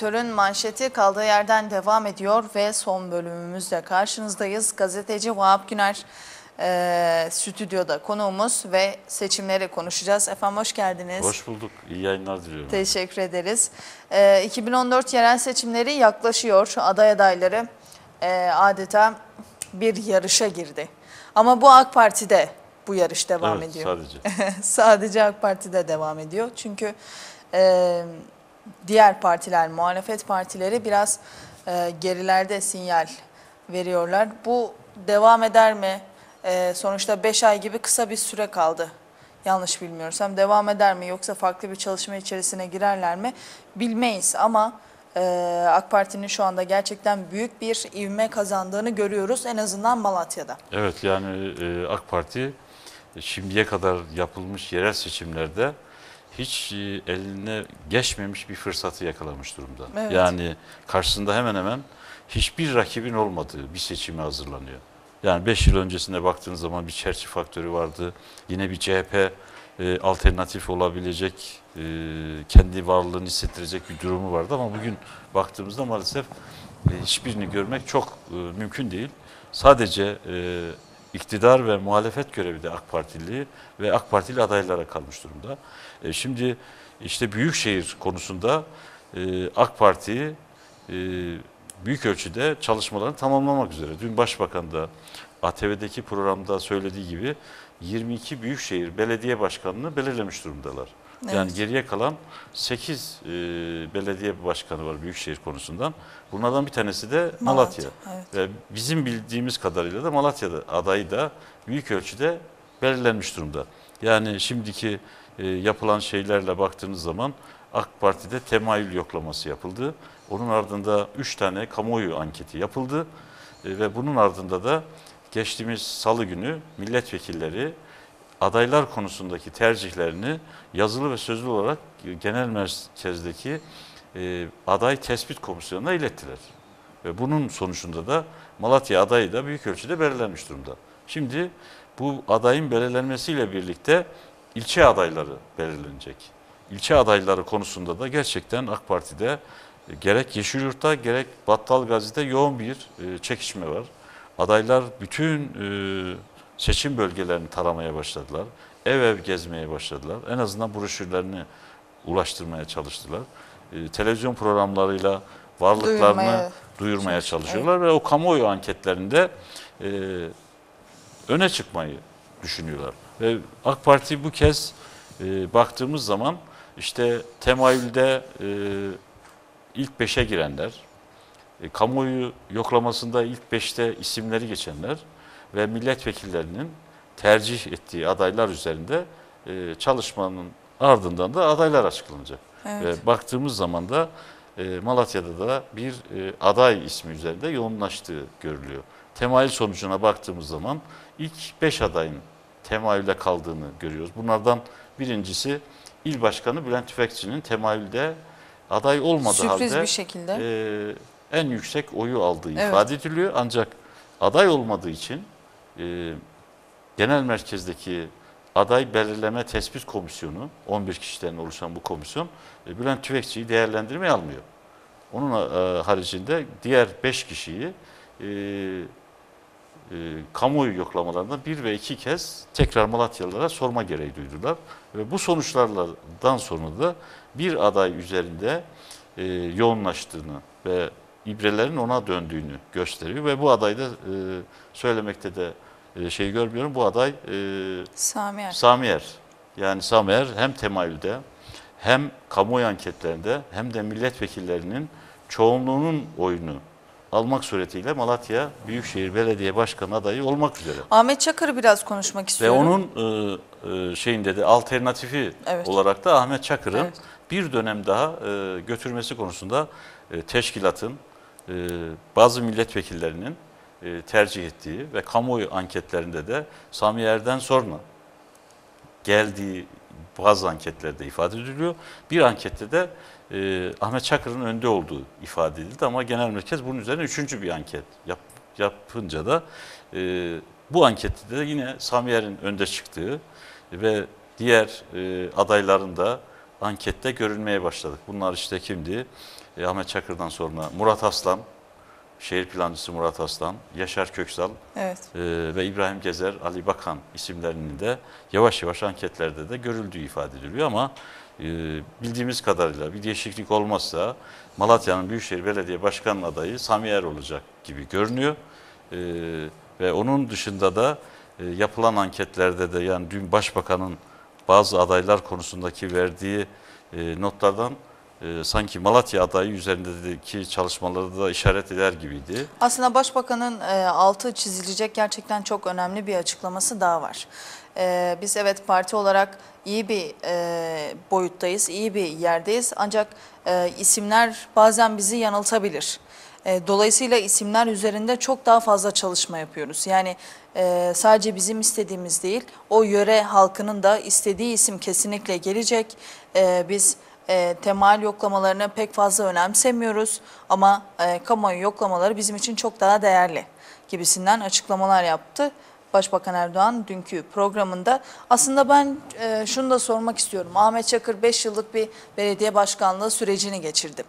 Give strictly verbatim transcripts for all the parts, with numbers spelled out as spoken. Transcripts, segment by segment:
Monitör'ün manşeti kaldığı yerden devam ediyor ve son bölümümüzle karşınızdayız. Gazeteci Vahap Güner e, stüdyoda konuğumuz ve seçimleri konuşacağız. Efendim hoş geldiniz. Hoş bulduk. İyi yayınlar diliyorum. Teşekkür ederiz. E, iki bin on dört yerel seçimleri yaklaşıyor. Aday adayları e, adeta bir yarışa girdi. Ama bu AK Parti'de bu yarış devam evet, ediyor. Sadece. Sadece AK Parti'de devam ediyor. Çünkü e, diğer partiler, muhalefet partileri biraz e, gerilerde sinyal veriyorlar. Bu devam eder mi? E, sonuçta beş ay gibi kısa bir süre kaldı. Yanlış bilmiyorsam devam eder mi yoksa farklı bir çalışma içerisine girerler mi bilmeyiz ama e, AK Parti'nin şu anda gerçekten büyük bir ivme kazandığını görüyoruz en azından Malatya'da. Evet yani e, AK Parti şimdiye kadar yapılmış yerel seçimlerde hiç e, eline geçmemiş bir fırsatı yakalamış durumda. Evet. Yani karşısında hemen hemen hiçbir rakibin olmadığı bir seçime hazırlanıyor. Yani beş yıl öncesine baktığınız zaman bir Çerçi faktörü vardı. Yine bir C H P e, alternatif olabilecek, e, kendi varlığını hissettirecek bir durumu vardı. Ama bugün baktığımızda maalesef e, hiçbirini görmek çok e, mümkün değil. Sadece e, iktidar ve muhalefet görevi de AK Partili ve AK Partili adaylara kalmış durumda. E, şimdi işte Büyükşehir konusunda e, AK Parti e, büyük ölçüde çalışmalarını tamamlamak üzere. Dün Başbakan da A T V'deki programda söylediği gibi yirmi iki Büyükşehir Belediye Başkanı'nı belirlemiş durumdalar. Evet. Yani geriye kalan sekiz e, belediye başkanı var Büyükşehir konusundan. Bunlardan bir tanesi de Malatya. Malatya evet. Ve bizim bildiğimiz kadarıyla da Malatya'da adayı da büyük ölçüde belirlenmiş durumda. Yani şimdiki e, yapılan şeylerle baktığınız zaman AK Parti'de temayül yoklaması yapıldı. Onun ardında üç tane kamuoyu anketi yapıldı. E, ve bunun ardında da geçtiğimiz salı günü milletvekilleri adaylar konusundaki tercihlerini yazılı ve sözlü olarak genel merkezdeki e, aday tespit komisyonuna ilettiler. Ve bunun sonucunda da Malatya adayı da büyük ölçüde belirlenmiş durumda. Şimdi bu adayın belirlenmesiyle birlikte ilçe adayları belirlenecek. İlçe adayları konusunda da gerçekten AK Parti'de e, gerek Yeşilyurt'ta gerek Battalgazi'de yoğun bir e, çekişme var. Adaylar bütün e, seçim bölgelerini taramaya başladılar. Ev ev gezmeye başladılar. En azından broşürlerini ulaştırmaya çalıştılar. E, televizyon programlarıyla varlıklarını duyurmaya, duyurmaya çalışıyorlar. Evet. Ve o kamuoyu anketlerinde e, öne çıkmayı düşünüyorlar. Ve AK Parti bu kez e, baktığımız zaman işte temayülde e, ilk beşe girenler, e, kamuoyu yoklamasında ilk beşte isimleri geçenler ve milletvekillerinin tercih ettiği adaylar üzerinde e, çalışmanın ardından da adaylar açıklanacak. Evet. Ve baktığımız zaman da e, Malatya'da da bir e, aday ismi üzerinde yoğunlaştığı görülüyor. Temayül sonucuna baktığımız zaman ilk beş adayın temayülde kaldığını görüyoruz. Bunlardan birincisi İl Başkanı Bülent Tüfekçi'nin temayülde aday olmadığı Sürpriz halde bir şekilde. E, en yüksek oyu aldığı evet. ifade ediliyor. Ancak aday olmadığı için e, genel merkezdeki aday belirleme tespit komisyonu, on bir kişiden oluşan bu komisyon e, Bülent Tüfekçi'yi değerlendirmeye almıyor. Onun e, haricinde diğer beş kişiyi e, e, kamuoyu yoklamalarında bir ve iki kez tekrar Malatyalılara sorma gereği duydular. Ve bu sonuçlardan sonra da bir aday üzerinde e, yoğunlaştığını ve ibrelerin ona döndüğünü gösteriyor. Ve bu adayda e, söylemekte de e, şey görmüyorum. Bu aday e, Sami Er. Sami Er. Yani Sami Er hem temayülde hem kamuoyu anketlerinde hem de milletvekillerinin çoğunluğunun oyunu almak suretiyle Malatya Büyükşehir Belediye Başkanı adayı olmak üzere. Ahmet Çakır'ı biraz konuşmak istiyorum. Ve onun e, e, şeyinde de alternatifi evet. olarak da Ahmet Çakır'ın evet. bir dönem daha e, götürmesi konusunda e, teşkilatın e, bazı milletvekillerinin e, tercih ettiği ve kamuoyu anketlerinde de Sami Er'den sonra geldiği bazı anketlerde ifade ediliyor. Bir ankette de e, Ahmet Çakır'ın önde olduğu ifade edildi ama genel merkez bunun üzerine üçüncü bir anket yap, yapınca da e, bu ankette de yine Sami Er'in önde çıktığı ve diğer e, adayların da ankette görünmeye başladık. Bunlar işte kimdi? E, Ahmet Çakır'dan sonra Murat Aslan, şehir plancısı Murat Aslan, Yaşar Köksal Evet. e, ve İbrahim Gezer, Ali Bakan isimlerinin de yavaş yavaş anketlerde de görüldüğü ifade ediliyor ama e, bildiğimiz kadarıyla bir değişiklik olmazsa Malatya'nın Büyükşehir Belediye Başkanı adayı Sami Er olacak gibi görünüyor. E, ve onun dışında da e, yapılan anketlerde de yani dün Başbakan'ın bazı adaylar konusundaki verdiği e, notlardan e, sanki Malatya adayı üzerindeki çalışmaları da işaret eder gibiydi. Aslında Başbakan'ın e, altı çizilecek gerçekten çok önemli bir açıklaması daha var. E, biz evet parti olarak iyi bir e, boyuttayız, iyi bir yerdeyiz ancak e, isimler bazen bizi yanıltabilir. E, dolayısıyla isimler üzerinde çok daha fazla çalışma yapıyoruz. Yani e, sadece bizim istediğimiz değil, o yöre halkının da istediği isim kesinlikle gelecek. E, biz E, temayül yoklamalarını pek fazla önemsemiyoruz ama e, kamuoyu yoklamaları bizim için çok daha değerli gibisinden açıklamalar yaptı Başbakan Erdoğan dünkü programında. Aslında ben e, şunu da sormak istiyorum. Ahmet Çakır beş yıllık bir belediye başkanlığı sürecini geçirdi.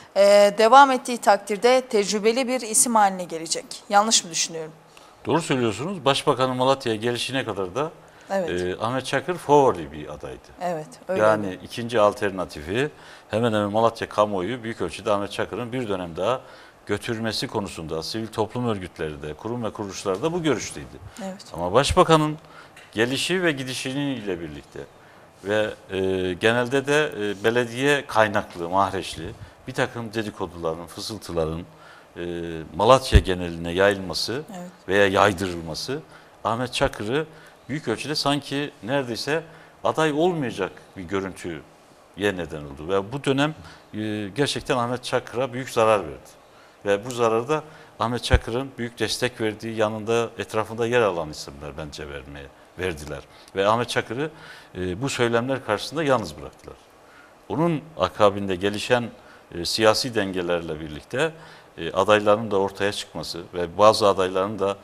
E, devam ettiği takdirde tecrübeli bir isim haline gelecek. Yanlış mı düşünüyorum? Doğru söylüyorsunuz. Başbakanın Malatya'ya gelişine kadar da Evet. e, Ahmet Çakır favori bir adaydı. Evet, öyle. Yani ikinci alternatifi hemen hemen Malatya kamuoyu büyük ölçüde Ahmet Çakır'ın bir dönem daha götürmesi konusunda sivil toplum örgütleri de kurum ve kuruluşlar da bu görüşteydi. Evet. Ama Başbakanın gelişi ve gidişiyle birlikte ve e, genelde de e, belediye kaynaklı, mahreçli bir takım dedikoduların, fısıltıların e, Malatya geneline yayılması Evet. veya yaydırılması Ahmet Çakır'ı büyük ölçüde sanki neredeyse aday olmayacak bir görüntüye neden oldu. Ve bu dönem e, gerçekten Ahmet Çakır'a büyük zarar verdi. Ve bu zararı da Ahmet Çakır'ın büyük destek verdiği yanında etrafında yer alan isimler bence vermeye verdiler. Ve Ahmet Çakır'ı e, bu söylemler karşısında yalnız bıraktılar. Onun akabinde gelişen e, siyasi dengelerle birlikte e, adayların da ortaya çıkması ve bazı adayların da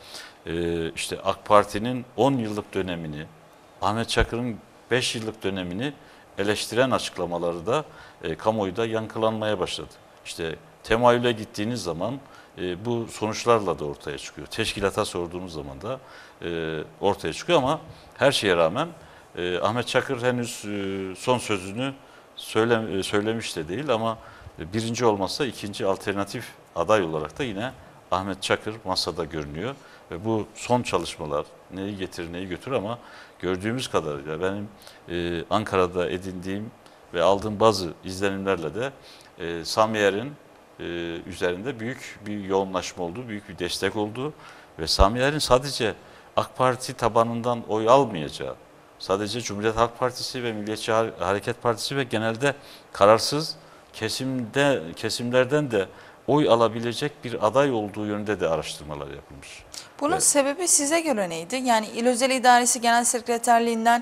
e, işte AK Parti'nin on yıllık dönemini, Ahmet Çakır'ın beş yıllık dönemini eleştiren açıklamaları da e, kamuoyuda yankılanmaya başladı. İşte temayüle gittiğiniz zaman e, bu sonuçlarla da ortaya çıkıyor. Teşkilata sorduğunuz zaman da e, ortaya çıkıyor ama her şeye rağmen e, Ahmet Çakır henüz e, son sözünü söyle, e, söylemiş de değil ama e, birinci olmazsa ikinci alternatif aday olarak da yine Ahmet Çakır masada görünüyor. Ve bu son çalışmalar neyi getirir neyi götürür ama gördüğümüz kadarıyla benim e, Ankara'da edindiğim ve aldığım bazı izlenimlerle de e, Sami Er'in e, üzerinde büyük bir yoğunlaşma oldu, büyük bir destek oldu ve Sami Er'in sadece AK Parti tabanından oy almayacağı, sadece Cumhuriyet Halk Partisi ve Milliyetçi Hareket Partisi ve genelde kararsız kesimde kesimlerden de oy alabilecek bir aday olduğu yönünde de araştırmalar yapılmış. Bunun Evet. sebebi size göre neydi? Yani İl Özel İdaresi Genel Sekreterliğinden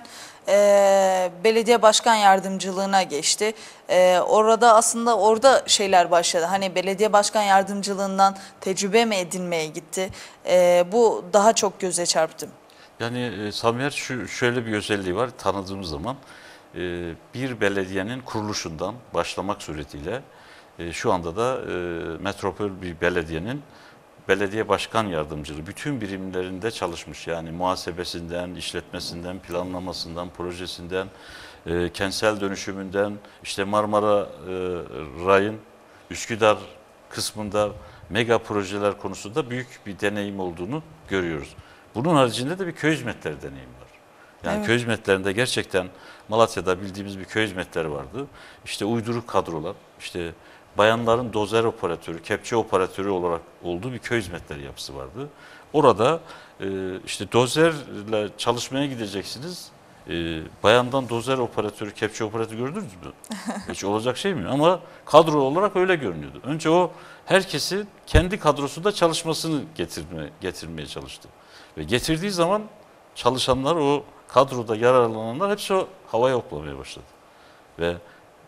e, belediye başkan yardımcılığına geçti. E, orada aslında orada şeyler başladı. Hani belediye başkan yardımcılığından tecrübe mi edinmeye gitti? E, bu daha çok göze çarptı. Yani e, Sami Er şu, şöyle bir özelliği var tanıdığımız zaman e, bir belediyenin kuruluşundan başlamak suretiyle e, şu anda da e, metropol bir belediyenin belediye başkan yardımcılığı bütün birimlerinde çalışmış. Yani muhasebesinden, işletmesinden, planlamasından, projesinden, e, kentsel dönüşümünden, işte Marmara e, Ray'ın Üsküdar kısmında mega projeler konusunda büyük bir deneyim olduğunu görüyoruz. Bunun haricinde de bir köy hizmetleri deneyimi var. Yani Evet. köy hizmetlerinde gerçekten Malatya'da bildiğimiz bir köy hizmetleri vardı. İşte uyduruk kadrolar, işte bayanların dozer operatörü, kepçe operatörü olarak olduğu bir köy hizmetleri yapısı vardı. Orada e, işte dozerle çalışmaya gideceksiniz. E, bayandan dozer operatörü, kepçe operatörü gördünüz mü? Hiç olacak şey mi? Ama kadro olarak öyle görünüyordu. Önce o herkesi kendi kadrosunda çalışmasını getirme, getirmeye çalıştı. Ve getirdiği zaman çalışanlar, o kadroda yararlananlar hepsi o havaya hoplamaya başladı. Ve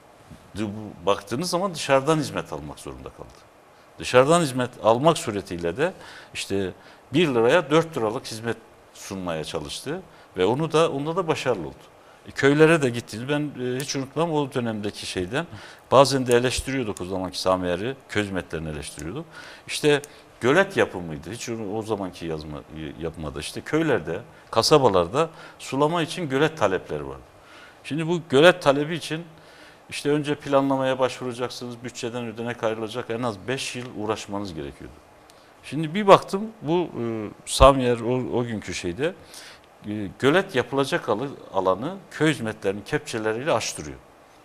baktığınız zaman dışarıdan hizmet almak zorunda kaldı. Dışarıdan hizmet almak suretiyle de işte bir liraya dört liralık hizmet sunmaya çalıştı ve onu da onda da başarılı oldu. E, köylere de gittiniz. Ben e, hiç unutmam o dönemdeki şeyden. Bazen de eleştiriyorduk o zamanki Sami Er'i, köy hizmetlerini eleştiriyorduk. İşte gölet yapımıydı. Hiç o zamanki yazma yapmada işte köylerde, kasabalarda sulama için gölet talepleri vardı. Şimdi bu gölet talebi için işte önce planlamaya başvuracaksınız, bütçeden ödenek ayrılacak, en az beş yıl uğraşmanız gerekiyordu. Şimdi bir baktım bu e, Samiyer o, o günkü şeyde e, gölet yapılacak alanı köy hizmetlerinin kepçeleriyle açtırıyor.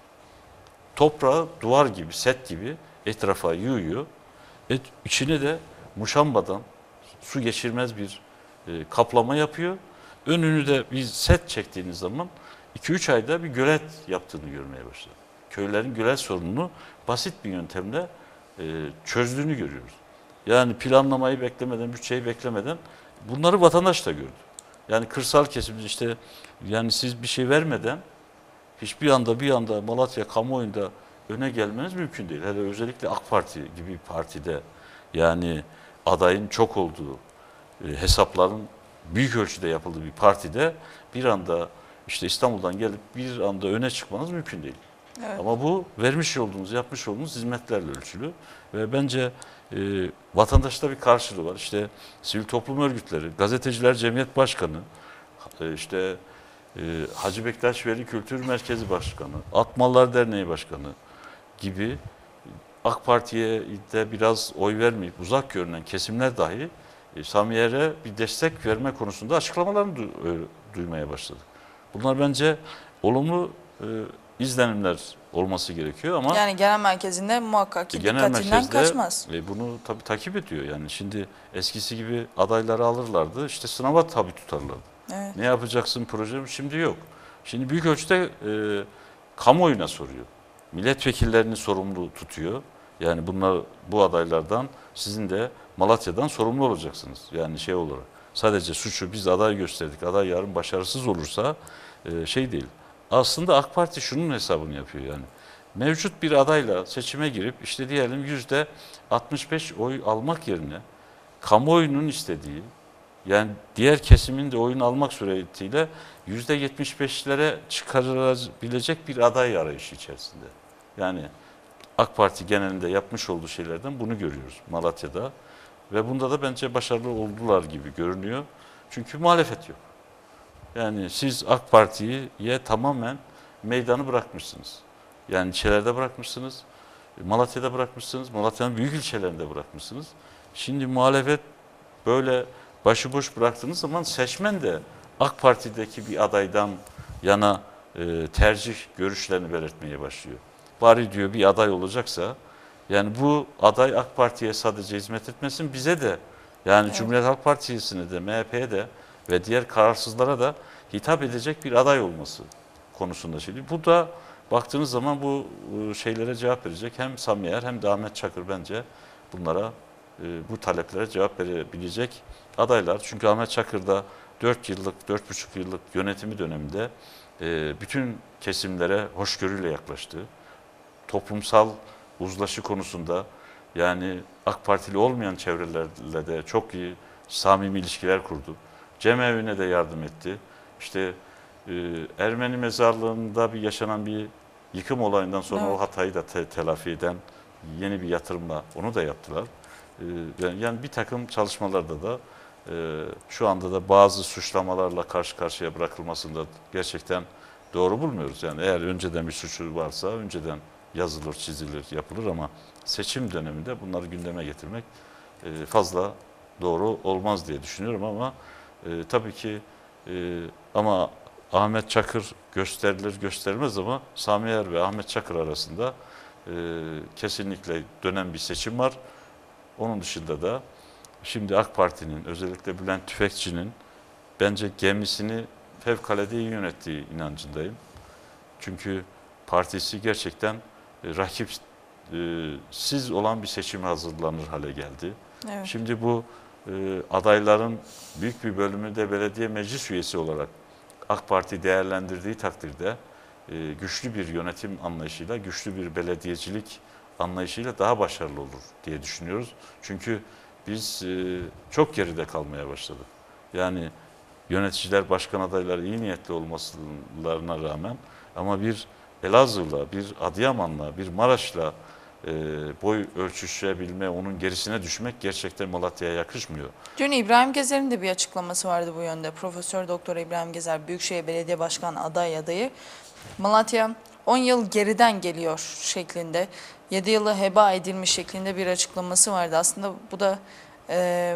Toprağı duvar gibi, set gibi etrafa yığıyor. Et, içine de muşambadan su geçirmez bir e, kaplama yapıyor. Önünü de bir set çektiğiniz zaman iki üç ayda bir gölet yaptığını görmeye başladık. Köylerin gölet sorununu basit bir yöntemle e, çözdüğünü görüyoruz. Yani planlamayı beklemeden, bütçeyi beklemeden bunları vatandaş da gördü. Yani kırsal kesimde işte yani siz bir şey vermeden hiçbir anda bir anda Malatya kamuoyunda öne gelmeniz mümkün değil. Hele özellikle AK Parti gibi bir partide yani adayın çok olduğu, e, hesapların büyük ölçüde yapıldığı bir partide bir anda işte İstanbul'dan gelip bir anda öne çıkmanız mümkün değil. Evet. Ama bu vermiş olduğunuz, yapmış olduğunuz hizmetlerle ölçülü ve bence e, vatandaşta bir karşılığı var. İşte sivil toplum örgütleri, gazeteciler cemiyet başkanı, e, işte e, Hacı Bektaş Veli Kültür Merkezi Başkanı, Atmalılar Derneği Başkanı gibi AK Parti'ye de biraz oy vermeyip uzak görünen kesimler dahi e, Sami Yer'e bir destek verme konusunda açıklamalarını du e, duymaya başladık. Bunlar bence olumlu e, izlenimler olması gerekiyor ama Yani genel merkezinde muhakkak ki genel dikkatinden merkezde kaçmaz. e, bunu tabii takip ediyor. Yani şimdi eskisi gibi adayları alırlardı, işte sınava tabi tutarlardı. Evet. Ne yapacaksın projem? Şimdi yok. Şimdi büyük ölçüde e, kamuoyuna soruyor. Milletvekillerini sorumlu tutuyor. Yani bunlar bu adaylardan sizin de Malatya'dan sorumlu olacaksınız. Yani şey olarak. Sadece suçu biz aday gösterdik. Aday yarın başarısız olursa e, şey değil. Aslında AK Parti şunun hesabını yapıyor yani. Mevcut bir adayla seçime girip işte diyelim yüzde altmış beş oy almak yerine kamuoyunun istediği yani diğer kesimin de oyun almak suretiyle yüzde yetmiş beşlere çıkarılabilecek bir aday arayışı içerisinde. Yani AK Parti genelinde yapmış olduğu şeylerden bunu görüyoruz Malatya'da. Ve bunda da bence başarılı oldular gibi görünüyor. Çünkü muhalefet yok. Yani siz AK Parti'ye tamamen meydanı bırakmışsınız. Yani ilçelerde bırakmışsınız, Malatya'da bırakmışsınız, Malatya'nın büyük ilçelerinde bırakmışsınız. Şimdi muhalefet böyle başıboş bıraktığınız zaman seçmen de AK Parti'deki bir adaydan yana e, tercih görüşlerini belirtmeye başlıyor. Bari diyor bir aday olacaksa yani bu aday AK Parti'ye sadece hizmet etmesin bize de yani Evet. Cumhuriyet Halk Partisi'ne de M H P'ye de ve diğer kararsızlara da hitap edecek bir aday olması konusunda şimdi. Bu da baktığınız zaman bu şeylere cevap verecek hem Sami Yer hem de Ahmet Çakır bence bunlara bu taleplere cevap verebilecek adaylar. Çünkü Ahmet Çakır da dört yıllık, dört buçuk yıllık yönetimi döneminde bütün kesimlere hoşgörüyle yaklaştı. Toplumsal uzlaşı konusunda yani AK Partili olmayan çevrelerle de çok iyi samimi ilişkiler kurdu. Cemevi'ne de yardım etti. İşte Ermeni mezarlığında bir yaşanan bir yıkım olayından sonra evet. o hatayı da te telafi eden yeni bir yatırımla onu da yaptılar. Yani bir takım çalışmalarda da şu anda da bazı suçlamalarla karşı karşıya bırakılmasında gerçekten doğru bulmuyoruz. Yani eğer önceden bir suçu varsa önceden yazılır, çizilir, yapılır ama seçim döneminde bunları gündeme getirmek fazla doğru olmaz diye düşünüyorum ama tabii ki ama Ahmet Çakır gösterilir gösterilmez ama Sami Yer ve Ahmet Çakır arasında kesinlikle dönen bir seçim var. Onun dışında da şimdi AK Parti'nin özellikle Bülent Tüfekçi'nin bence gemisini fevkalade iyi yönettiği inancındayım. Çünkü partisi gerçekten e, rakipsiz olan bir seçime hazırlanır hale geldi. Evet. Şimdi bu e, adayların büyük bir bölümü de belediye meclis üyesi olarak AK Parti değerlendirdiği takdirde e, güçlü bir yönetim anlayışıyla, güçlü bir belediyecilik anlayışıyla daha başarılı olur diye düşünüyoruz. Çünkü biz e, çok geride kalmaya başladık. Yani yöneticiler, başkan adayları iyi niyetli olmalarına rağmen ama bir Elazığ'la, bir Adıyaman'la, bir Maraş'la e, boy ölçüşebilme, onun gerisine düşmek gerçekten Malatya'ya yakışmıyor. Dün İbrahim Gezer'in de bir açıklaması vardı bu yönde. Profesör Doktor İbrahim Gezer, Büyükşehir Belediye Başkanı aday adayı. Malatya on yıl geriden geliyor şeklinde, yedi yılı heba edilmiş şeklinde bir açıklaması vardı. Aslında bu da e,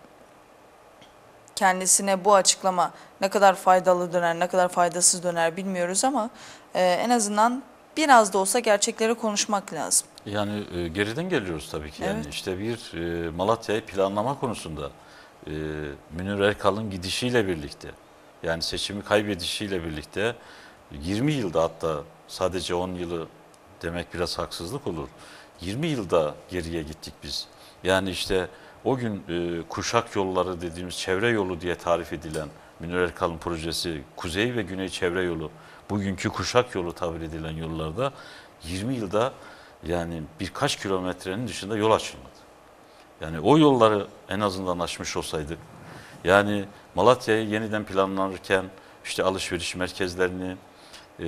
kendisine bu açıklama ne kadar faydalı döner, ne kadar faydasız döner bilmiyoruz ama e, en azından biraz da olsa gerçekleri konuşmak lazım. Yani e, geriden geliyoruz tabii ki. Yani Evet. işte bir e, Malatya'yı planlama konusunda e, Münir Erkal'ın gidişiyle birlikte, yani seçimi kaybedişiyle birlikte yirmi yılda, hatta sadece on yılı demek biraz haksızlık olur. yirmi yılda geriye gittik biz. Yani işte o gün e, kuşak yolları dediğimiz çevre yolu diye tarif edilen Münir Erkal'ın projesi, kuzey ve güney çevre yolu, bugünkü kuşak yolu tabir edilen yollarda yirmi yılda yani birkaç kilometrenin dışında yol açılmadı. Yani o yolları en azından açmış olsaydık, yani Malatya'yı yeniden planlanırken işte alışveriş merkezlerini, e,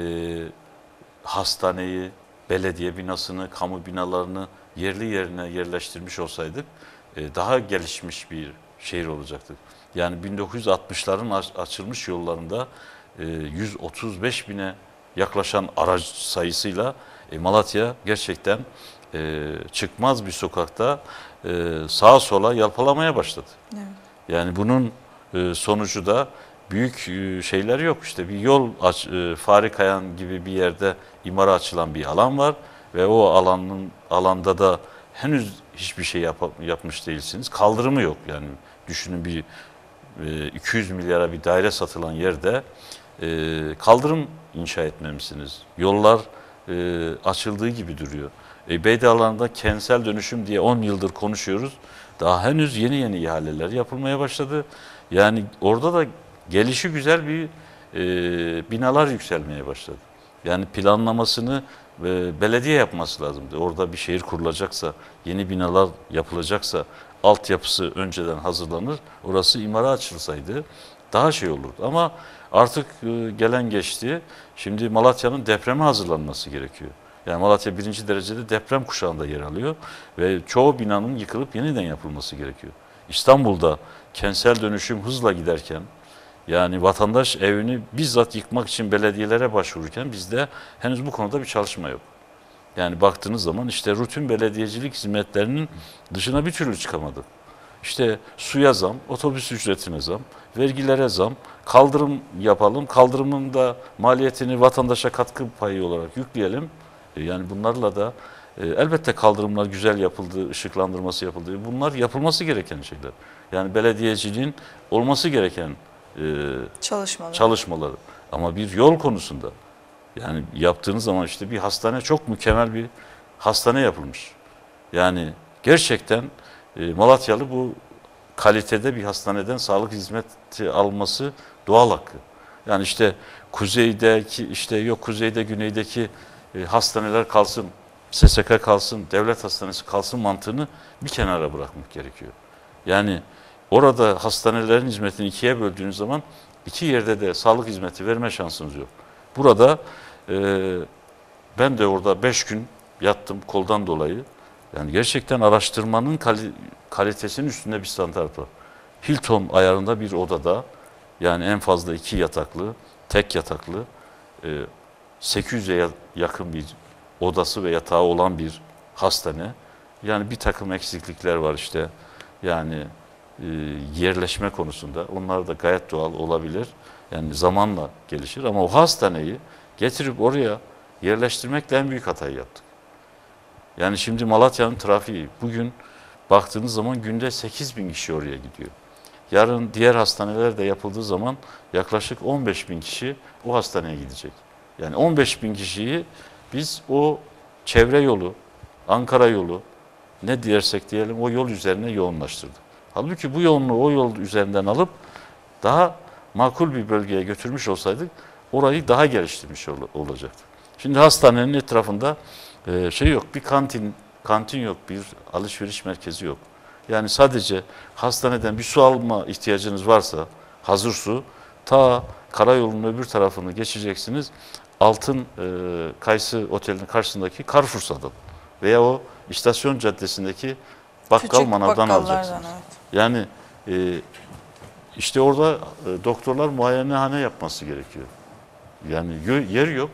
hastaneyi, belediye binasını, kamu binalarını yerli yerine yerleştirmiş olsaydık e, daha gelişmiş bir şehir olacaktık. Yani bin dokuz yüz altmışların açılmış yollarında e, yüz otuz beş bine yaklaşan araç sayısıyla e, Malatya gerçekten e, çıkmaz bir sokakta e, sağa sola yalpalamaya başladı. Evet. Yani bunun e, sonucu da büyük e, şeyler yok. İşte bir yol aç, e, Farikayan gibi bir yerde imara açılan bir alan var ve o alanın alanda da henüz hiçbir şey yap, yapmış değilsiniz. Kaldırımı yok. Yani düşünün, bir e, iki yüz milyara bir daire satılan yerde e, kaldırım inşa etmemişsiniz. Yollar e, açıldığı gibi duruyor. E, Beyde alanında kentsel dönüşüm diye on yıldır konuşuyoruz. Daha henüz yeni yeni ihaleler yapılmaya başladı. Yani orada da gelişi güzel bir e, binalar yükselmeye başladı. Yani planlamasını e, belediye yapması lazımdı. Orada bir şehir kurulacaksa, yeni binalar yapılacaksa altyapısı önceden hazırlanır. Orası imara açılsaydı daha şey olurdu. Ama artık e, gelen geçti. Şimdi Malatya'nın depreme hazırlanması gerekiyor. Yani Malatya birinci derecede deprem kuşağında yer alıyor ve çoğu binanın yıkılıp yeniden yapılması gerekiyor. İstanbul'da kentsel dönüşüm hızla giderken, yani vatandaş evini bizzat yıkmak için belediyelere başvururken bizde henüz bu konuda bir çalışma yok. Yani baktığınız zaman işte rutin belediyecilik hizmetlerinin dışına bir türlü çıkamadık. İşte suya zam, otobüs ücretine zam, vergilere zam, kaldırım yapalım, kaldırımın da maliyetini vatandaşa katkı payı olarak yükleyelim. Yani bunlarla da e, elbette kaldırımlar güzel yapıldı, ışıklandırması yapıldı. Bunlar yapılması gereken şeyler. Yani belediyeciliğin olması gereken e, Çalışmaları. çalışmaları. Ama bir yol konusunda, yani yaptığınız zaman işte bir hastane, çok mükemmel bir hastane yapılmış. Yani gerçekten e, Malatyalı bu kalitede bir hastaneden sağlık hizmeti alması doğal hakkı. Yani işte kuzeydeki, işte yok kuzeyde güneydeki e, hastaneler kalsın, S S K kalsın, devlet hastanesi kalsın mantığını bir kenara bırakmak gerekiyor. Yani orada hastanelerin hizmetini ikiye böldüğünüz zaman iki yerde de sağlık hizmeti verme şansınız yok. Burada e, ben de orada beş gün yattım koldan dolayı. Yani gerçekten araştırmanın kali, kalitesinin üstünde bir standart var. Hilton ayarında bir odada, yani en fazla iki yataklı, tek yataklı, e, sekiz yüze yakın bir odası ve yatağı olan bir hastane. Yani bir takım eksiklikler var işte. Yani e, yerleşme konusunda. Onlar da gayet doğal olabilir. Yani zamanla gelişir ama o hastaneyi getirip oraya yerleştirmekle en büyük hatayı yaptık. Yani şimdi Malatya'nın trafiği, bugün baktığınız zaman günde sekiz bin kişi oraya gidiyor. Yarın diğer hastaneler de yapıldığı zaman yaklaşık on beş bin kişi o hastaneye gidecek. Yani on beş bin kişiyi biz o çevre yolu, Ankara yolu, ne diyersek diyelim o yol üzerine yoğunlaştırdık. Halbuki bu yoğunluğu o yol üzerinden alıp daha makul bir bölgeye götürmüş olsaydık orayı daha geliştirmiş ol olacaktı. Şimdi hastanenin etrafında e, şey yok, bir kantin, kantin yok, bir alışveriş merkezi yok. Yani sadece hastaneden bir su alma ihtiyacınız varsa, hazır su, Ta karayolunun öbür tarafını geçeceksiniz. Altın e, Kayısı Oteli'nin karşısındaki Carrefour Sadım. Veya o istasyon caddesindeki bakkal Küçük manavdan bakkallardan, alacaksınız. evet. Yani e, işte orada e, doktorlar muayenehane yapması gerekiyor. Yani yer yok.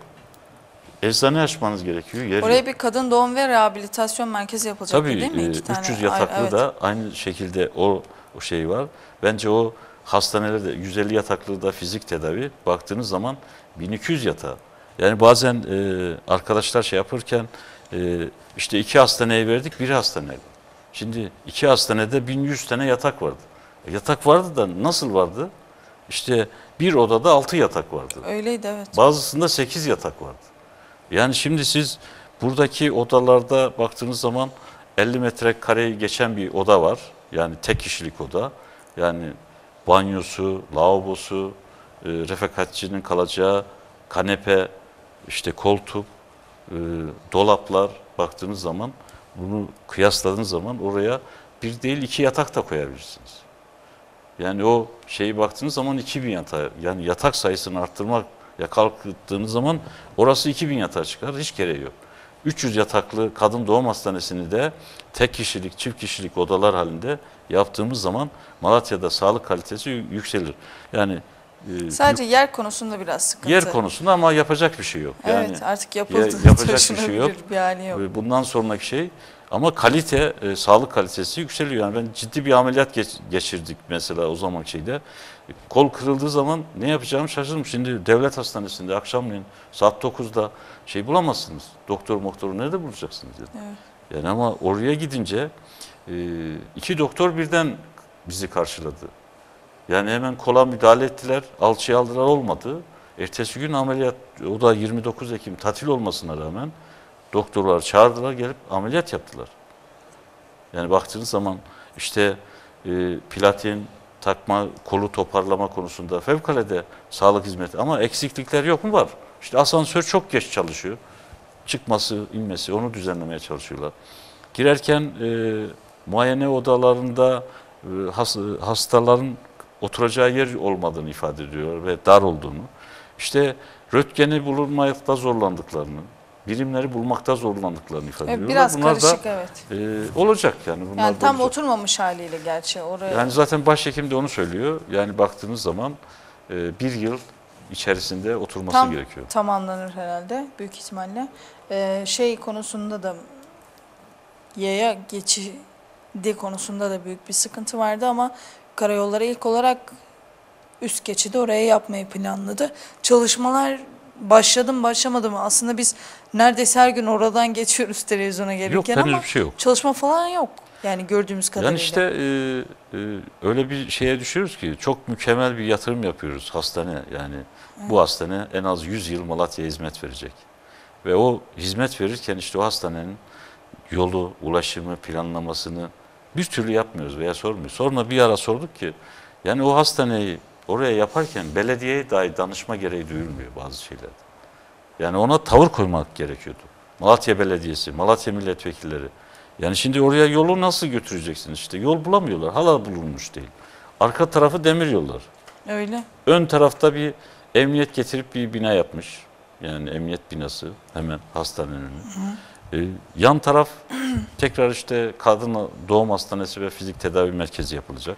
Eczane açmanız gerekiyor. Yer Oraya yok. bir kadın doğum ve rehabilitasyon merkezi yapılacak Tabii değil mi? e, İki tane. üç yüz Ay- yataklı evet. da aynı şekilde o, o şey var. Bence o hastanelerde yüz elli yataklı da fizik tedavi baktığınız zaman bin iki yüz yatağı. Yani bazen e, arkadaşlar şey yapırken e, işte iki hastaneye verdik, biri hastaneye. Şimdi iki hastanede bin yüz tane yatak vardı. E, yatak vardı da nasıl vardı? İşte bir odada altı yatak vardı. Öyleydi, evet. Bazısında sekiz yatak vardı. Yani şimdi siz buradaki odalarda baktığınız zaman elli metrekareyi geçen bir oda var. Yani tek kişilik oda. Yani banyosu, lavabosu, e, refekatçinin kalacağı kanepe, işte koltuk, e, dolaplar baktığınız zaman bunu kıyasladığınız zaman oraya bir değil iki yatak da koyabilirsiniz. Yani o şeyi baktığınız zaman iki bin yatağı, yani yatak sayısını arttırmak ya kalktığınız zaman orası iki bin yatağı çıkar, hiç gereği yok. üç yüz yataklı kadın doğum hastanesini de tek kişilik, çift kişilik odalar halinde yaptığımız zaman Malatya'da sağlık kalitesi yükselir. Yani e, Sadece yer konusunda biraz sıkıntı. yer konusunda ama yapacak bir şey yok. Yani Evet, artık yapıldı. ya- yapacak bir şey yok. Taşınabilir bir hali yok. E, Bundan sonraki şey ama kalite, e, sağlık kalitesi yükseliyor. Yani ben ciddi bir ameliyat geç- geçirdik mesela o zaman şeyde. E, Kol kırıldığı zaman ne yapacağımı şaşırdım. Şimdi devlet hastanesinde akşamleyin saat dokuzda şey bulamazsınız. Doktor moktoru nerede bulacaksınız? Yani. Evet. Yani ama oraya gidince e, iki doktor birden bizi karşıladı. Yani hemen kola müdahale ettiler, alçıya aldılar, olmadı. Ertesi gün ameliyat, o da yirmi dokuz Ekim tatil olmasına rağmen doktorlar çağırdılar, gelip ameliyat yaptılar. Yani baktığınız zaman işte e, platin takma, kolu toparlama konusunda fevkalade sağlık hizmeti ama eksiklikler yok mu? Var. İşte asansör çok geç çalışıyor. Çıkması, inmesi, onu düzenlemeye çalışıyorlar. Girerken e, muayene odalarında e, has, hastaların oturacağı yer olmadığını ifade ediyor ve dar olduğunu. İşte röntgeni bulunmakta zorlandıklarını, birimleri bulmakta zorlandıklarını ifade Evet, ediyorlar. biraz Bunlar karışık, da evet. e, olacak yani. Bunlar Yani da tam olacak. oturmamış haliyle gerçi oraya. Yani zaten başhekim de onu söylüyor. Yani baktığınız zaman e, bir yıl içerisinde oturması tam gerekiyor. tamamlanır herhalde büyük ihtimalle. Ee, şey konusunda da yaya geçidi konusunda da büyük bir sıkıntı vardı ama karayolları ilk olarak üst geçidi oraya yapmayı planladı. Çalışmalar başladı mı başlamadı mı? Aslında biz neredeyse her gün oradan geçiyoruz televizyona Yok, gelirken henüz ama bir şey yok. çalışma falan yok. Yani gördüğümüz kadarıyla. Yani işte e, e, öyle bir şeye düşüyoruz ki çok mükemmel bir yatırım yapıyoruz hastane. Yani bu hastane en az yüz yıl Malatya'ya hizmet verecek. Ve o hizmet verirken işte o hastanenin yolu, ulaşımı, planlamasını bir türlü yapmıyoruz veya sormuyoruz. Sonra bir ara sorduk ki yani o hastaneyi oraya yaparken belediyeye dahi danışma gereği duyulmuyor bazı şeylerde. Yani ona tavır koymak gerekiyordu. Malatya Belediyesi, Malatya milletvekilleri. Yani şimdi oraya yolu nasıl götüreceksiniz işte? Yol bulamıyorlar. Hala bulunmuş değil. Arka tarafı demir yollar. Öyle. Ön tarafta bir emniyet getirip bir bina yapmış. Yani emniyet binası hemen hastanenin önü. Ee, yan taraf tekrar işte kadın doğum hastanesi ve fizik tedavi merkezi yapılacak.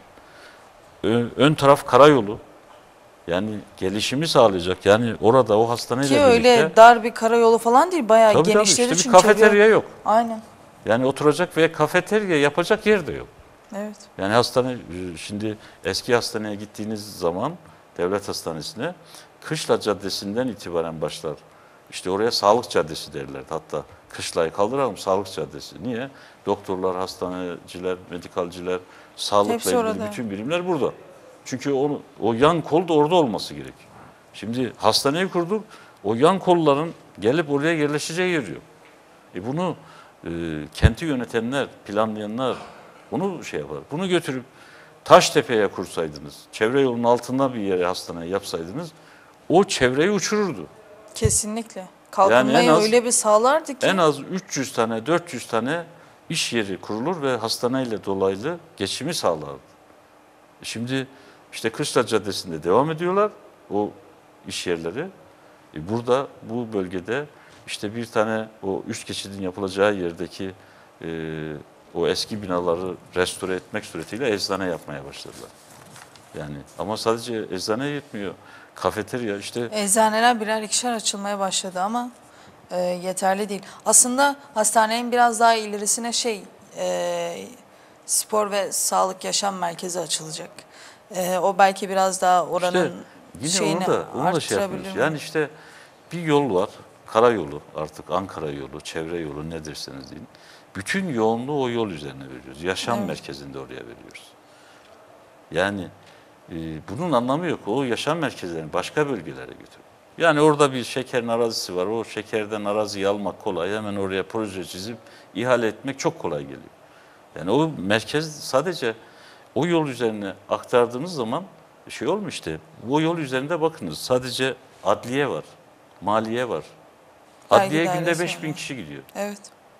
Ön, ön taraf karayolu. Yani gelişimi sağlayacak. Yani orada o hastaneyle Ki birlikte. öyle dar bir karayolu falan değil. Bayağı Tabii tabii genişledi işte bir çünkü. kafeterya yok. Aynen. Yani oturacak ve kafeterya yapacak yer de yok. Evet. Yani hastane, şimdi eski hastaneye gittiğiniz zaman devlet hastanesine Kışla Caddesi'nden itibaren başlar. İşte oraya Sağlık Caddesi derler. Hatta Kışla'yı kaldıralım, Sağlık Caddesi. Niye? Doktorlar, hastaneciler, medikalciler, sağlıkla Hepsi ilgili orada. bütün birimler burada. Çünkü onu, o yan kol da orada olması gerekiyor. Şimdi hastaneyi kurduk, o yan kolların gelip oraya yerleşeceği yer yok. E bunu e, kenti yönetenler, planlayanlar bunu şey yapar. Bunu götürüp Taştepe'ye kursaydınız, çevre yolunun altında bir yere hastane yapsaydınız, o çevreyi uçururdu. Kesinlikle. Kalkınmayı Yani en az- öyle bir sağlardı ki. En az üç yüz tane, dört yüz tane iş yeri kurulur ve hastaneyle dolaylı geçimi sağlardı. Şimdi işte Kışla Caddesi'nde devam ediyorlar. o iş yerleri. E burada bu bölgede işte bir tane o üst geçidin yapılacağı yerdeki e, o eski binaları restore etmek suretiyle eczane yapmaya başladılar. Yani ama sadece eczane yetmiyor. Kafeterya işte Eczaneler birer ikişer açılmaya başladı ama e, yeterli değil. Aslında hastanenin biraz daha ilerisine şey e, spor ve sağlık yaşam merkezi açılacak. E, o belki biraz daha oranın işte yine şeyini onu da onu da şey arttırabilir yapıyoruz. mi? Yani işte bir yol var. Karayolu artık Ankara yolu, çevre yolu ne derseniz deyin. Bütün yoğunluğu o yol üzerine veriyoruz. Yaşam Evet. merkezinde oraya veriyoruz. Yani e, bunun anlamı yok. O yaşam merkezlerini başka bölgelere götür. Yani orada bir şekerin arazisi var. O şekerden araziyi almak kolay. Hemen oraya proje çizip ihale etmek çok kolay geliyor. Yani o merkez sadece o yol üzerine aktardığınız zaman şey olmuyor işte. O yol üzerinde bakınız sadece adliye var, maliye var. Vergi Adliye günde dairesi beş bin var. kişi gidiyor. Evet.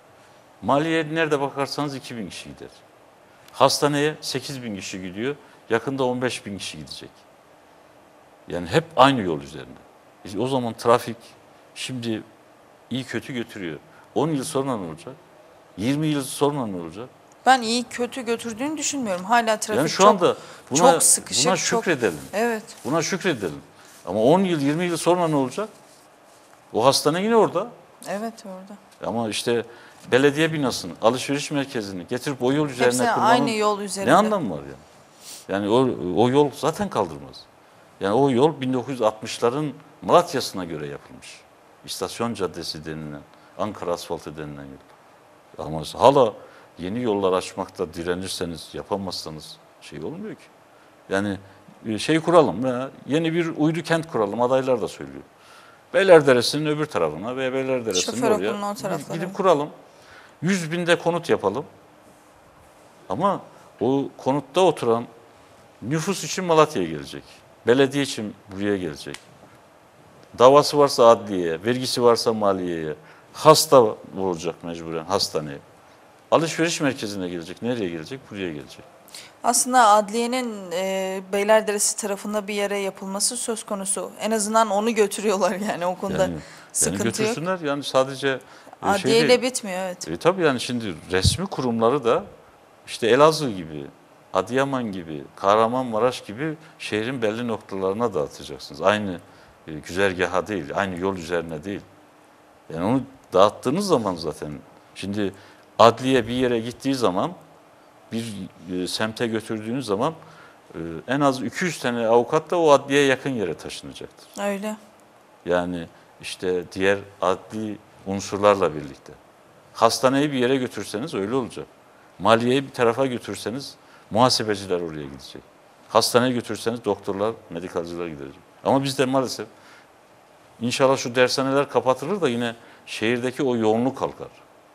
Maliye nerede bakarsanız iki bin kişi gider. Hastaneye sekiz bin kişi gidiyor. Yakında on beş bin kişi gidecek. Yani hep aynı yol üzerinde. E o zaman trafik şimdi iyi kötü götürüyor. on yıl sonra ne olacak? yirmi yıl sonra ne olacak? Ben iyi kötü götürdüğünü düşünmüyorum. Hala trafik Yani şu çok anda buna, çok sıkışık. buna çok, şükredelim. evet. Buna şükredelim. Ama on yıl yirmi yıl sonra ne olacak? O hastane yine orada. Evet orada. Ama işte belediye binasını, alışveriş merkezini getirip o yol üzerine Hepsi kurmanın aynı yol üzerinde. ne anlamı var yani? Yani o, o yol zaten kaldırmaz. Yani o yol bin dokuz yüz altmışların Malatya'sına göre yapılmış. İstasyon Caddesi denilen, Ankara asfaltı denilen yol. Ama hala yeni yollar açmakta direnirseniz, yapamazsanız şey olmuyor ki. Yani şey kuralım, ya, yeni bir uydu kent kuralım, adaylar da söylüyor. Beylerderesi'nin öbür tarafına ve Beylerderesi'nin Şoför oraya okulunun o taraflarına. gidip kuralım. Yüz binde konut yapalım. Ama o konutta oturan nüfus için Malatya'ya gelecek. Belediye için buraya gelecek. Davası varsa adliyeye, vergisi varsa maliyeye, hasta olacak mecburen hastaneye. Alışveriş merkezine gelecek. Nereye gelecek? Buraya gelecek. Aslında adliyenin e, Beylerderesi tarafında bir yere yapılması söz konusu. En azından onu götürüyorlar yani o konuda Yani, yani sıkıntı yok. götürsünler. Yani sadece e, şey Adliyeyle değil. bitmiyor evet. E, tabii yani şimdi resmi kurumları da işte Elazığ gibi, Adıyaman gibi, Kahramanmaraş gibi şehrin belli noktalarına dağıtacaksınız. Aynı e, güzergaha değil, aynı yol üzerine değil. Yani onu dağıttığınız zaman zaten şimdi adliye bir yere gittiği zaman bir e, semte götürdüğünüz zaman e, en az iki yüz tane avukat da o adliyeye yakın yere taşınacaktır. Öyle. Yani işte diğer adli unsurlarla birlikte. Hastaneyi bir yere götürseniz öyle olacak. Maliyeyi bir tarafa götürseniz muhasebeciler oraya gidecek. Hastaneye götürseniz doktorlar, medikalcılar gidecek. Ama bizde maalesef inşallah şu dershaneler kapatılır da yine şehirdeki o yoğunluk kalkar.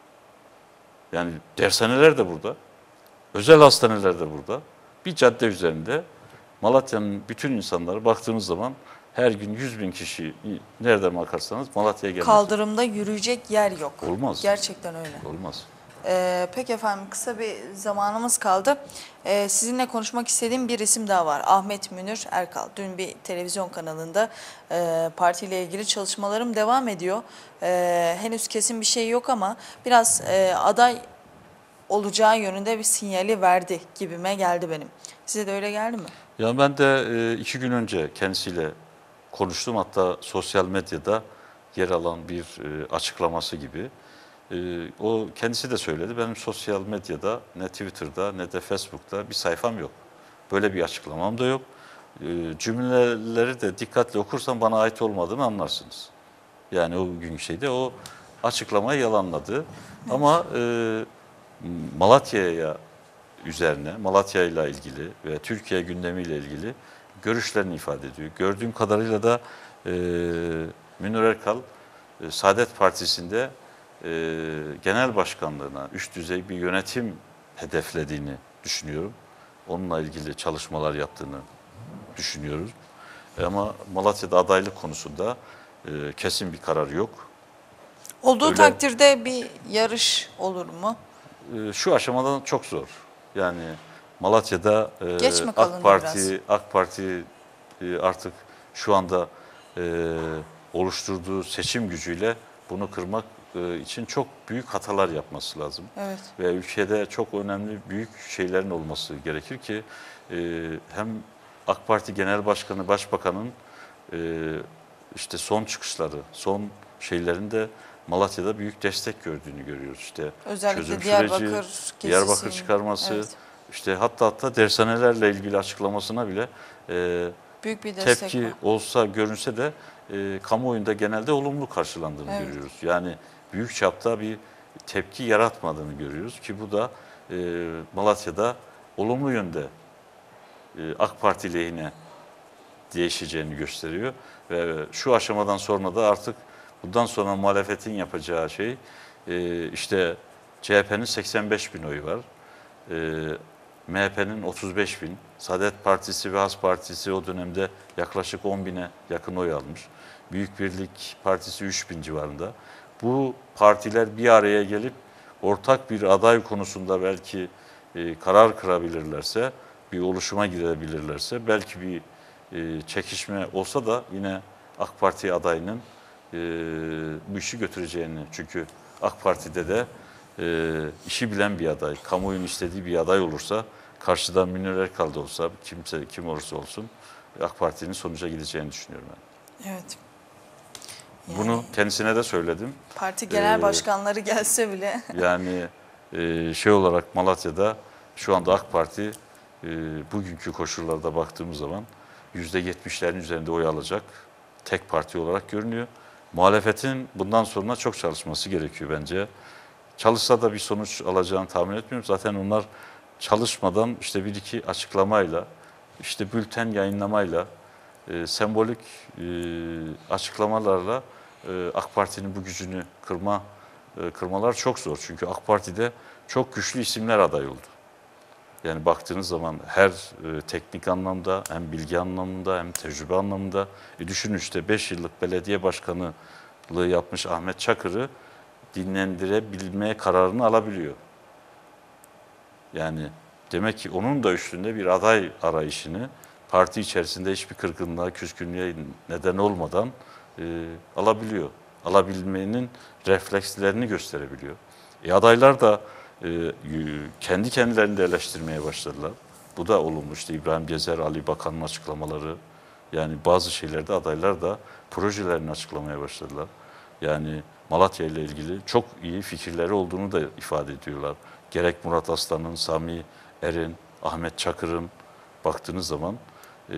Yani dershaneler de burada, özel hastaneler de burada. Bir cadde üzerinde Malatya'nın bütün insanları baktığınız zaman her gün yüz bin kişi nereden bakarsanız Malatya'ya gelmez. Kaldırımda yürüyecek yer yok. Olmaz. Gerçekten öyle. Olmaz. Ee, peki efendim kısa bir zamanımız kaldı. Ee, sizinle konuşmak istediğim bir isim daha var. Ahmet Münir Erkal. Dün bir televizyon kanalında e, partiyle ilgili çalışmalarım devam ediyor. E, henüz kesin bir şey yok ama biraz e, aday olacağı yönünde bir sinyali verdi gibime geldi benim. Size de öyle geldi mi? Ya ben de e, iki gün önce kendisiyle konuştum. Hatta sosyal medyada yer alan bir e, açıklaması gibi. E, o kendisi de söyledi. Benim sosyal medyada ne Twitter'da ne de Facebook'ta bir sayfam yok. Böyle bir açıklamam da yok. E, cümleleri de dikkatli okursan bana ait olmadığını anlarsınız. Yani o günkü şeyde o açıklamayı yalanladı. Ama e, Malatya'ya üzerine, Malatya ile ilgili ve Türkiye gündemiyle ilgili görüşlerini ifade ediyor. Gördüğüm kadarıyla da e, Münir Erkal, e, Saadet Partisi'nde e, genel başkanlığına, üst düzey bir yönetim hedeflediğini düşünüyorum. Onunla ilgili çalışmalar yaptığını düşünüyoruz. E, ama Malatya'da adaylık konusunda e, kesin bir karar yok. Olduğu Öyle- takdirde bir yarış olur mu? E, şu aşamadan çok zor. Yani Malatya'da e, Geç mi kalındı AK Parti AK Parti e, artık şu anda e, oluşturduğu seçim gücüyle bunu kırmak e, için çok büyük hatalar yapması lazım. Evet. Ve ülkede çok önemli büyük şeylerin olması gerekir ki e, hem AK Parti Genel Başkanı, Başbakan'ın e, işte son çıkışları, son şeylerinde Malatya'da büyük destek gördüğünü görüyoruz. İşte Özellikle çözüm Diyarbakır süreci, gezisi. Diyarbakır çıkarması, Evet. işte hatta hatta dershanelerle ilgili açıklamasına bile e, Büyük bir destek tepki var. olsa görünse de e, kamuoyunda genelde olumlu karşılandığını Evet. görüyoruz. Yani büyük çapta bir tepki yaratmadığını görüyoruz ki bu da e, Malatya'da olumlu yönde e, AK Parti lehine değişeceğini gösteriyor. Ve şu aşamadan sonra da artık bundan sonra muhalefetin yapacağı şey e, işte C H P'nin seksen beş bin oyu var. E, M H P'nin otuz beş bin, Saadet Partisi ve Has Partisi o dönemde yaklaşık on bine yakın oy almış. Büyük Birlik Partisi üç bin civarında. Bu partiler bir araya gelip ortak bir aday konusunda belki e, karar kırabilirlerse, bir oluşuma girebilirlerse, belki bir e, çekişme olsa da yine AK Parti adayının e, bu işi götüreceğini. Çünkü AK Parti'de de e, işi bilen bir aday, kamuoyunun istediği bir aday olursa, karşıdan Münir Erkal da olsa, kimse kim olursa olsun AK Parti'nin sonuca gideceğini düşünüyorum ben. Evet. Yani Bunu kendisine de söyledim. parti genel Ee, başkanları gelse bile Yani e, şey olarak Malatya'da şu anda AK Parti e, bugünkü koşullarda baktığımız zaman yüzde yetmişlerin üzerinde oy alacak tek parti olarak görünüyor. Muhalefetin bundan sonra çok çalışması gerekiyor bence. Çalışsa da bir sonuç alacağını tahmin etmiyorum. Zaten onlar çalışmadan işte bir iki açıklamayla, işte bülten yayınlamayla, e, sembolik e, açıklamalarla e, AK Parti'nin bu gücünü kırma e, kırmalar çok zor. Çünkü AK Parti'de çok güçlü isimler aday oldu. Yani baktığınız zaman her e, teknik anlamda, hem bilgi anlamında, hem tecrübe anlamında. E, düşünün işte beş yıllık belediye başkanlığı yapmış Ahmet Çakır'ı dinlendirebilme kararını alabiliyor. Yani demek ki onun da üstünde bir aday arayışını parti içerisinde hiçbir kırgınlığa, küskünlüğe neden olmadan e, alabiliyor. Alabilmenin reflekslerini gösterebiliyor. E, adaylar da e, kendi kendilerini de eleştirmeye başladılar. Bu da olumlu. İşte İbrahim Gezer, Ali Bakan'ın açıklamaları, yani bazı şeylerde adaylar da projelerini açıklamaya başladılar. Yani Malatya ile ilgili çok iyi fikirleri olduğunu da ifade ediyorlar. Gerek Murat Aslan'ın, Sami Er'in, Ahmet Çakır'ın baktığınız zaman e,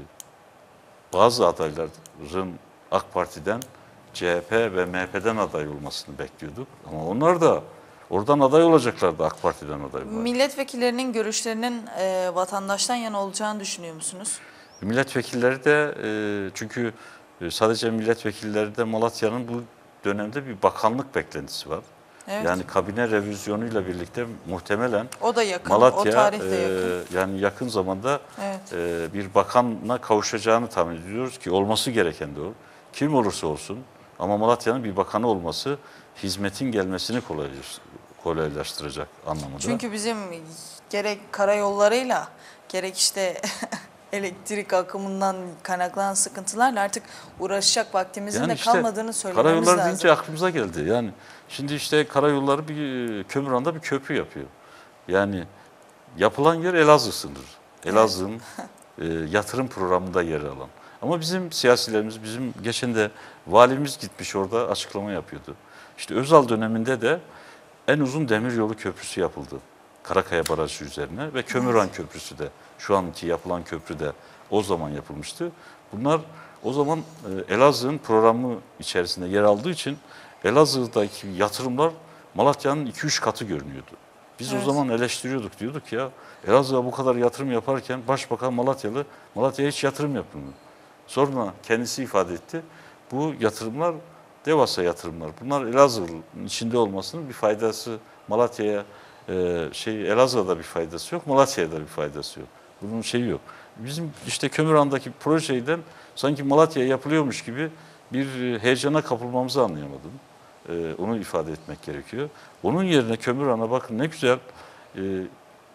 bazı adayların AK Parti'den, C H P ve M H P'den aday olmasını bekliyorduk. Ama onlar da oradan aday olacaklardı, AK Parti'den aday olacaklar. milletvekillerinin görüşlerinin e, vatandaştan yana olacağını düşünüyor musunuz? Milletvekilleri de e, çünkü e, sadece milletvekilleri de Malatya'nın bu dönemde bir bakanlık beklentisi var. Evet. Yani kabine revizyonuyla birlikte muhtemelen O da yakın, o Malatya tarih de e, yakın. yani yakın zamanda Evet. e, bir bakanla kavuşacağını tahmin ediyoruz ki olması gereken de o. Kim olursa olsun ama Malatya'nın bir bakanı olması hizmetin gelmesini kolaylaş- kolaylaştıracak anlamında. Çünkü bizim gerek karayollarıyla gerek işte elektrik akımından kaynaklanan sıkıntılarla artık uğraşacak vaktimizin Yani de işte kalmadığını söylememiz karayolları lazım. deyince aklımıza geldi. Yani şimdi işte karayolları bir Kömüran'da bir köprü yapıyor. Yani yapılan yer Elazığ sınırı. Elazığ'ın e, yatırım programında yer alan. Ama bizim siyasilerimiz, bizim geçen de valimiz gitmiş orada açıklama yapıyordu. İşte Özal döneminde de en uzun demiryolu köprüsü yapıldı. Karakaya Barajı üzerine ve Kömüran Evet. Köprüsü de şu anki yapılan köprü de o zaman yapılmıştı. Bunlar o zaman e, Elazığ'ın programı içerisinde yer aldığı için Elazığ'daki yatırımlar Malatya'nın iki üç katı görünüyordu. Biz Evet. o zaman eleştiriyorduk, diyorduk ya Elazığ'a bu kadar yatırım yaparken Başbakan Malatyalı, Malatya'ya hiç yatırım yapmıyor. Sonra kendisi ifade etti. Bu yatırımlar devasa yatırımlar. Bunlar Elazığ'ın içinde olmasının bir faydası Malatya'ya e, şey Elazığ'a da bir faydası yok, Malatya'ya da bir faydası yok. Bunun şeyi yok. Bizim işte Kömüran'daki projeden sanki Malatya'ya yapılıyormuş gibi bir heyecana kapılmamızı anlayamadım. E, onu ifade etmek gerekiyor. Onun yerine Kömüran'a bakın ne güzel e,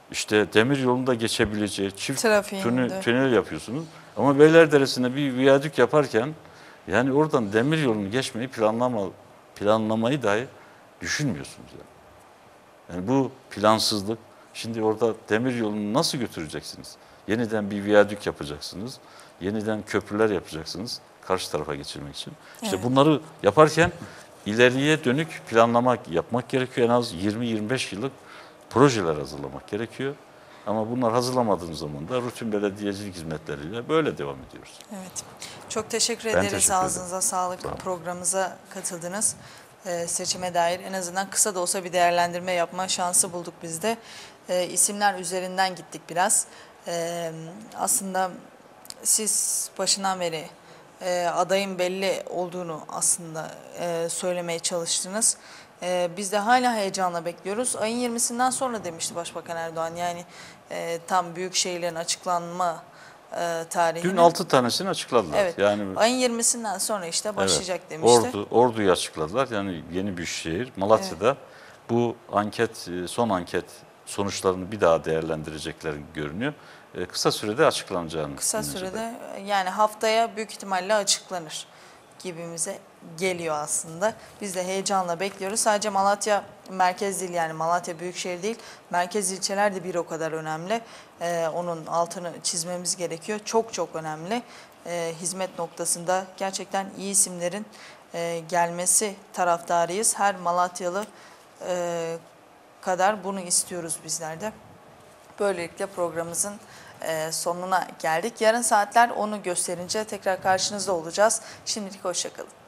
İşte demir yolunda geçebileceği çift Trafiğinde. tünel, tünel yapıyorsunuz. Ama Beylerderesi'nde bir viyadük yaparken yani oradan demir yolunu geçmeyi planlama, planlamayı dahi düşünmüyorsunuz. Yani. Yani bu plansızlık. Şimdi orada demir yolunu nasıl götüreceksiniz? Yeniden bir viyadük yapacaksınız. Yeniden köprüler yapacaksınız karşı tarafa geçirmek için. İşte Evet. bunları yaparken ileriye dönük planlama yapmak gerekiyor. En az yirmi yirmi beş yıllık projeler hazırlamak gerekiyor. Ama bunlar hazırlamadığınız zaman da rutin belediyecilik hizmetleriyle böyle devam ediyoruz. Evet. Çok teşekkür Ben ederiz. teşekkür ederim. Ağzınıza sağlık. Sağ olun. Programımıza katıldınız. Ee, seçime dair en azından kısa da olsa bir değerlendirme yapma şansı bulduk biz de. Ee, isimler üzerinden gittik biraz. Ee, aslında siz başından beri e, adayın belli olduğunu aslında e, söylemeye çalıştınız. E, biz de hala heyecanla bekliyoruz. Ayın yirmisinden sonra demişti Başbakan Erdoğan. Yani e, tam büyük şehirlerin açıklanma e, tarihini. Dün altı tanesini açıkladılar. Evet. Yani Ayın yirmisinden sonra işte başlayacak evet, demişti. Ordu, Ordu'yu açıkladılar. Yani yeni bir şehir. Malatya'da bu anket, son anket sonuçlarını bir daha değerlendirecekler görünüyor. E, kısa sürede açıklanacağını. Kısa düşünüyoruz. sürede yani haftaya büyük ihtimalle açıklanır gibimize geliyor aslında. Biz de heyecanla bekliyoruz. Sadece Malatya merkez değil, yani Malatya büyükşehir değil, merkez ilçeler de bir o kadar önemli. Ee, onun altını çizmemiz gerekiyor. Çok çok önemli. Ee, hizmet noktasında gerçekten iyi isimlerin e, gelmesi taraftarıyız. Her Malatyalı e, kadar bunu istiyoruz bizler de. Böylelikle programımızın e, sonuna geldik. Yarın saatler onu gösterince tekrar karşınızda olacağız. Şimdilik hoşça kalın.